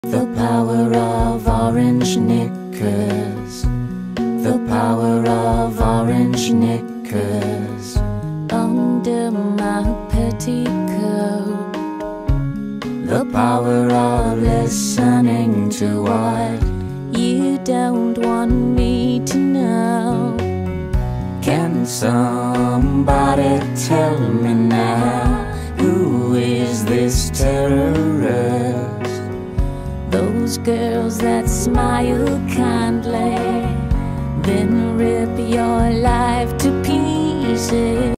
The power of orange knickers, the power of orange knickers under my petticoat, the power of listening to what you don't want me to know. Can somebody tell me now, who is this terrorist? Those girls that smile kindly, then rip your life to pieces.